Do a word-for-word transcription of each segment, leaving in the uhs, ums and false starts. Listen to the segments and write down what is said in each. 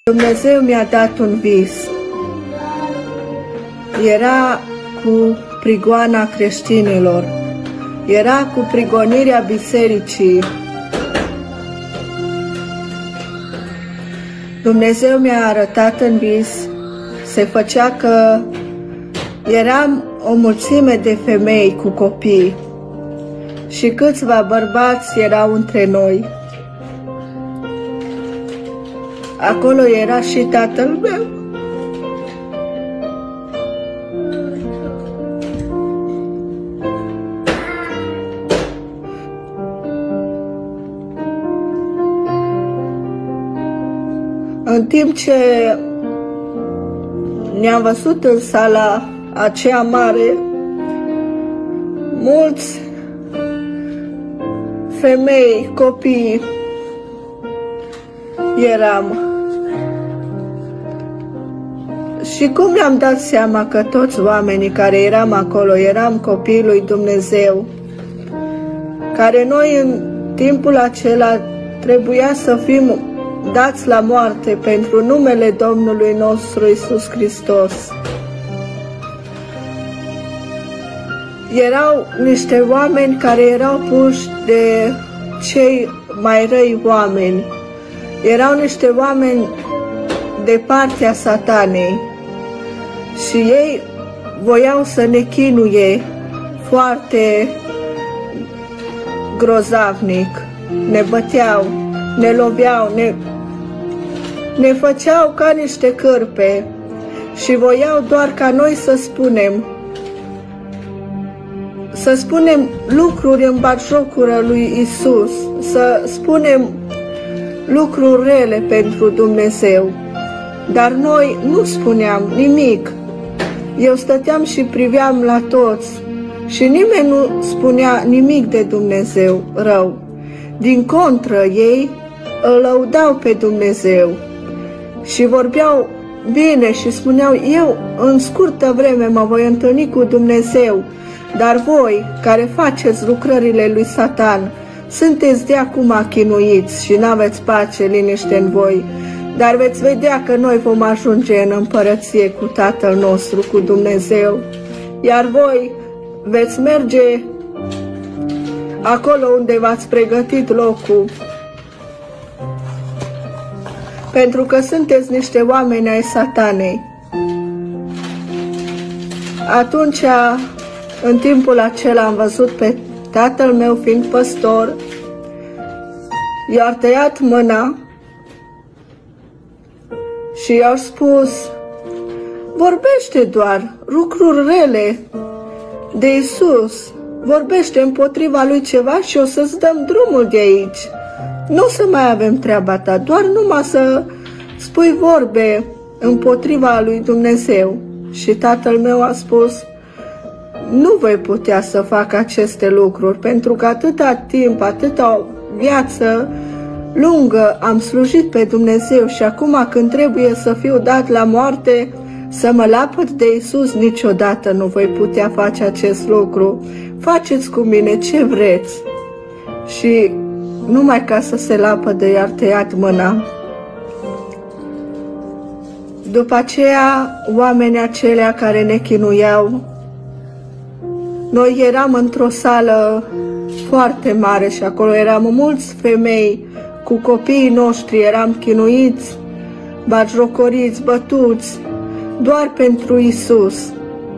Dumnezeu mi-a dat un vis. Era cu prigoana creștinilor. Era cu prigonirea bisericii. Dumnezeu mi-a arătat în vis, se făcea că eram o mulțime de femei cu copii și câțiva bărbați erau între noi. Acolo era și tatăl meu. În timp ce ne-am văzut în sala aceea mare, mulți femei, copii eram. Și cum ne-am dat seama că toți oamenii care eram acolo eram copiii lui Dumnezeu, care noi în timpul acela trebuia să fim dați la moarte pentru numele Domnului nostru Iisus Hristos. Erau niște oameni care erau puși de cei mai răi oameni. Erau niște oameni de partea Satanei și ei voiau să ne chinuie foarte grozavnic. Ne băteau, ne loveau, ne, ne făceau ca niște cârpe și voiau doar ca noi să spunem să spunem lucruri în batjocură lui Isus, să spunem lucruri rele pentru Dumnezeu. Dar noi nu spuneam nimic. Eu stăteam și priveam la toți și nimeni nu spunea nimic de Dumnezeu rău. Din contră, ei îl lăudau pe Dumnezeu și vorbeau bine și spuneau: eu în scurtă vreme mă voi întâlni cu Dumnezeu, dar voi care faceți lucrările lui Satan sunteți de acum chinuiți și n-aveți pace, liniște în voi, dar veți vedea că noi vom ajunge în împărăție cu Tatăl nostru, cu Dumnezeu, iar voi veți merge acolo unde v-ați pregătit locul, pentru că sunteți niște oameni ai Satanei. Atunci, în timpul acela, am văzut pe tatăl meu, fiind păstor, i-a tăiat mâna și i-au spus: vorbește doar lucruri rele de Isus, vorbește împotriva lui ceva și o să-ți dăm drumul de aici. Nu o să mai avem treaba ta, doar numai să spui vorbe împotriva lui Dumnezeu. Și tatăl meu a spus: nu voi putea să fac aceste lucruri, pentru că atâta timp, atâta viață lungă am slujit pe Dumnezeu și acum când trebuie să fiu dat la moarte, să mă lapăd de Isus, niciodată nu voi putea face acest lucru. Faceți cu mine ce vreți. Și numai ca să se lapădă i-a tăiat mâna. După aceea, oamenii acelea care ne chinuiau, noi eram într-o sală foarte mare și acolo eram mulți femei cu copiii noștri, eram chinuiți, batjocoriți, bătuți, doar pentru Isus.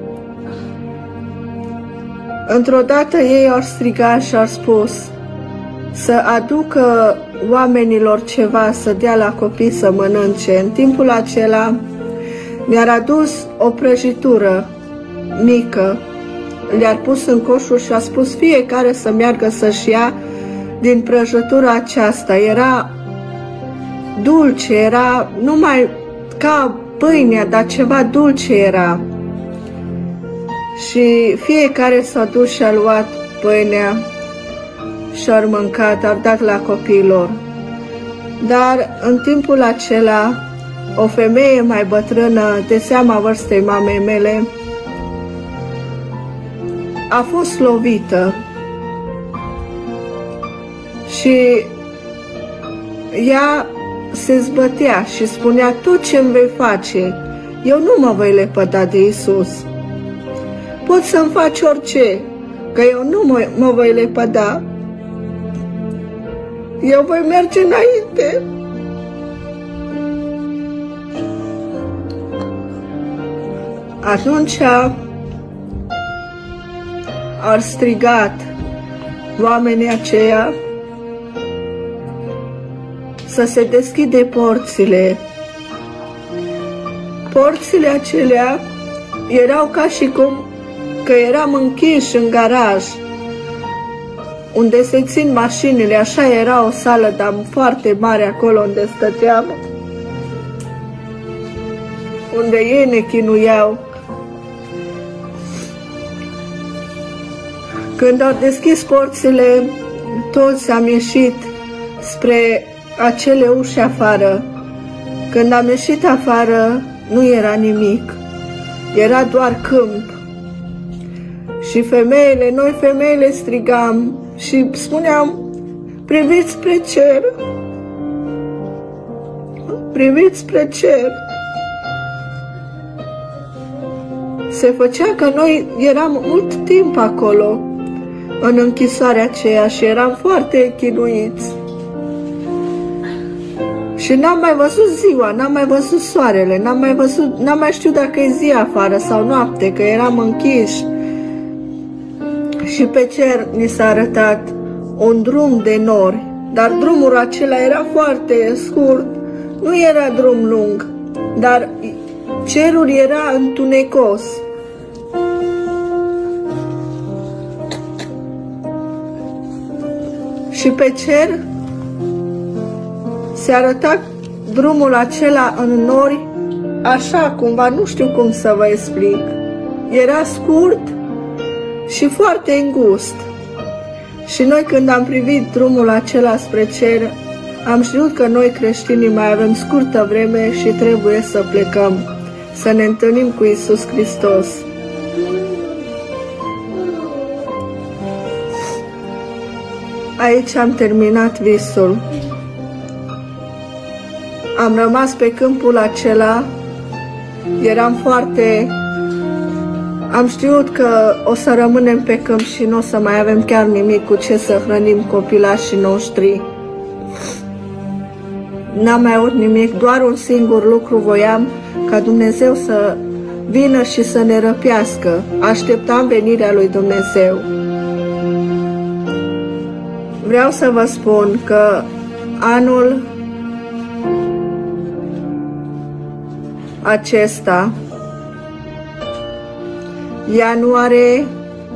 Într-o dată ei au strigat și au spus să aducă oamenilor ceva, să dea la copii să mănânce. În timpul acela mi-a adus o prăjitură mică, le-a pus în coșuri și a spus fiecare să meargă să-și ia din prăjitura aceasta. Era dulce, era numai ca pâinea, dar ceva dulce era. Și fiecare s-a dus și a luat pâinea și au mâncat, au dat la copiilor. Dar în timpul acela, o femeie mai bătrână, de seama vârstei mamei mele, a fost lovită și ea se zbătea și spunea: tot ce-mi vei face, eu nu mă voi lepăda de Iisus. Poți să-mi faci orice, că eu nu mă, mă voi lepăda. Eu voi merge înainte. Atunci au strigat oamenii aceia să se deschide porțile. Porțile acelea erau ca și cum că eram închiși în garaj, unde se țin mașinile. Așa era o sală, dar foarte mare acolo unde stăteam, unde ei ne chinuiau. Când au deschis porțile, toți am ieșit spre acele uși afară. Când am ieșit afară, nu era nimic, era doar câmp. Și femeile, noi femeile strigam și spuneam: priviți spre cer, priviți spre cer. Se făcea că noi eram mult timp acolo, în închisoarea aceea, și eram foarte chinuiți. Și n-am mai văzut ziua, n-am mai văzut soarele, n-am mai văzut, n-am mai știut dacă e zi afară sau noapte, că eram închiși. Și pe cer ni s-a arătat un drum de nori, dar drumul acela era foarte scurt, nu era drum lung, dar cerul era întunecos. Și pe cer se arăta drumul acela în nori, așa cumva, nu știu cum să vă explic. Era scurt și foarte îngust. Și noi, când am privit drumul acela spre cer, am știut că noi creștinii mai avem scurtă vreme și trebuie să plecăm, să ne întâlnim cu Iisus Hristos. Aici am terminat visul. Am rămas pe câmpul acela, eram foarte... Am știut că o să rămânem pe câmp și nu o să mai avem chiar nimic cu ce să hrănim copilașii noștri. N-am mai avut nimic, doar un singur lucru voiam: ca Dumnezeu să vină și să ne răpească. Așteptam venirea lui Dumnezeu. Vreau să vă spun că anul acesta, ianuarie,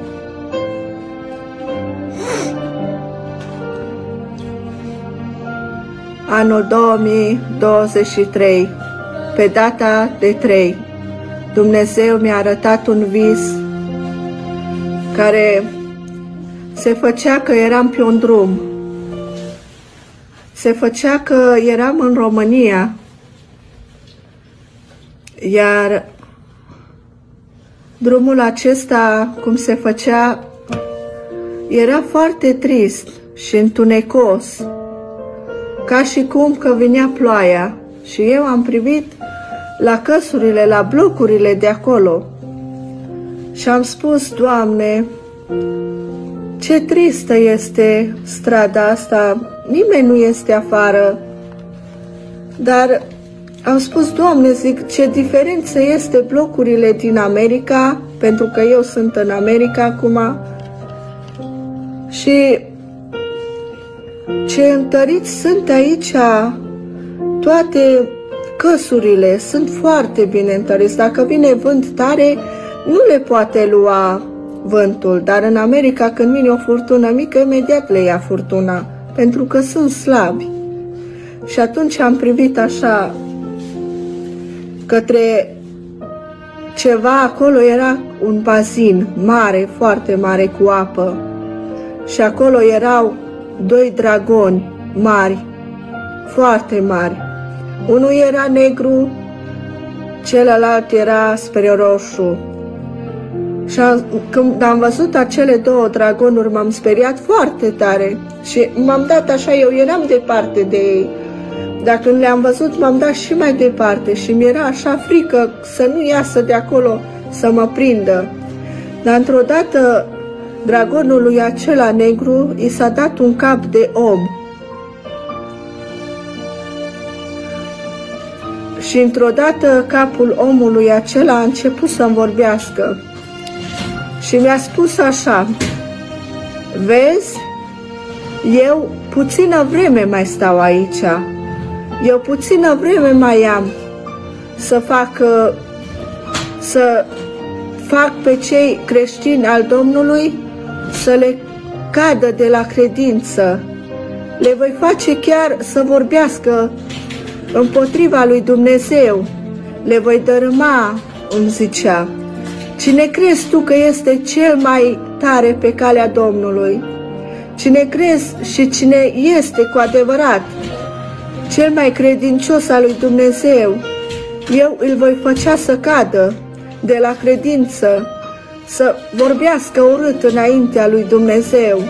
anul două mii douăzeci și trei, pe data de trei, Dumnezeu mi-a arătat un vis care se făcea că eram pe un drum. Se făcea că eram în România, iar drumul acesta, cum se făcea, era foarte trist și întunecos, ca și cum că vinea ploaia. Și eu am privit la căsurile, la blocurile de acolo și am spus: Doamne, ce tristă este strada asta, nimeni nu este afară. Dar am spus: Doamne, zic, ce diferență este blocurile din America, pentru că eu sunt în America acum, și ce întăriți sunt aici toate căsurile, sunt foarte bine întăriți. Dacă vine vânt tare, nu le poate lua vântul, dar în America, când vine o furtună mică, imediat le ia furtuna, pentru că sunt slabi. Și atunci am privit așa către ceva, acolo era un bazin mare, foarte mare, cu apă, și acolo erau doi dragoni mari, foarte mari. Unul era negru, celălalt era spre roșu. Și am, când am văzut acele două dragonuri, m-am speriat foarte tare și m-am dat așa, eu eram departe de ei, Dar când le-am văzut, m-am dat și mai departe și mi-era așa frică să nu iasă de acolo să mă prindă. Dar într-o dată, dragonului acela negru i s-a dat un cap de om. Și într-o dată capul omului acela a început să-mi vorbească. Și mi-a spus așa: vezi, eu puțină vreme mai stau aici. Eu puțină vreme mai am să fac, să fac pe cei creștini al Domnului să le cadă de la credință. Le voi face chiar să vorbească împotriva lui Dumnezeu. Le voi dărâma, îmi zicea. Cine crezi tu că este cel mai tare pe calea Domnului? Cine crezi și cine este cu adevărat cel mai credincios al lui Dumnezeu, eu îl voi face să cadă de la credință, să vorbească urât înaintea lui Dumnezeu.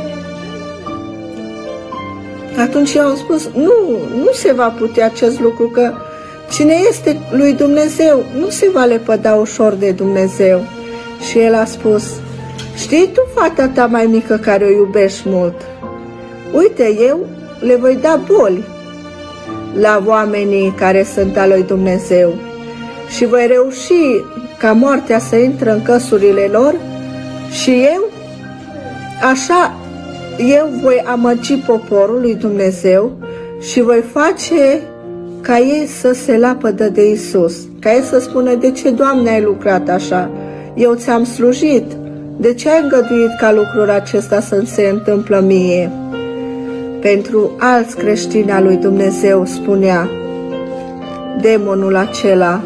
Atunci eu am spus, nu, nu se va putea acest lucru, că cine este lui Dumnezeu nu se va lepăda ușor de Dumnezeu. Și el a spus, știi tu, fata ta mai mică care o iubești mult, uite, eu le voi da boli la oamenii care sunt al lui Dumnezeu și voi reuși ca moartea să intre în căsurile lor și eu, așa, eu voi amăgi poporul lui Dumnezeu și voi face ca ei să se lapădă de Isus, ca ei să spună, de ce, Doamne, ai lucrat așa? Eu ți-am slujit, de ce ai îngăduit ca lucrul acesta să se întâmplă mie? Pentru alți creștini al lui Dumnezeu, spunea demonul acela.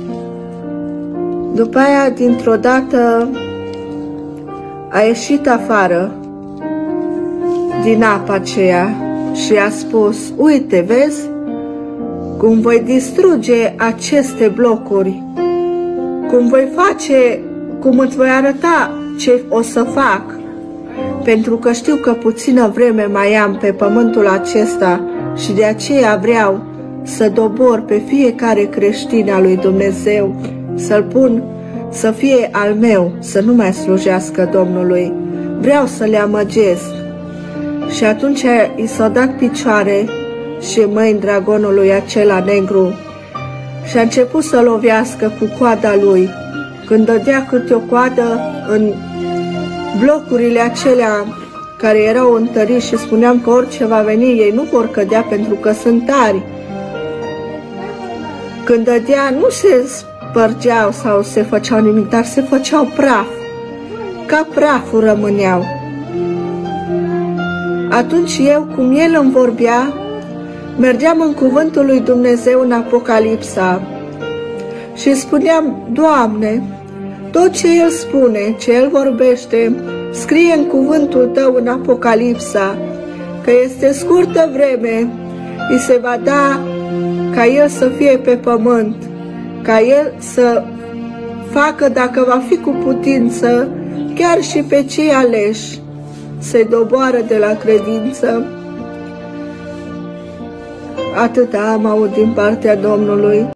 După aia, dintr-o dată, a ieșit afară din apa aceea și a spus, uite, vezi cum voi distruge aceste blocuri, cum voi face, cum îți voi arăta ce o să fac, pentru că știu că puțină vreme mai am pe pământul acesta și de aceea vreau să dobor pe fiecare creștin al lui Dumnezeu, să-l pun să fie al meu, să nu mai slujească Domnului. Vreau să le amăgesc. Și atunci i s-au dat picioare și mâini dragonului acela negru și a început să lovească cu coada lui. Când dădea câte o coadă în blocurile acelea care erau întăriți și spuneam că orice va veni, ei nu vor cădea pentru că sunt tari. Când dădea, nu se spărgeau sau se făceau nimic, dar se făceau praf. Ca praful rămâneau. Atunci eu, cum el îmi vorbea, mergeam în cuvântul lui Dumnezeu în Apocalipsa și spuneam, Doamne, tot ce El spune, ce El vorbește, scrie în cuvântul Tău în Apocalipsa, că este scurtă vreme, îi se va da ca El să fie pe pământ, ca El să facă, dacă va fi cu putință, chiar și pe cei aleși, să-i doboară de la credință. Atâta am auzit din partea Domnului.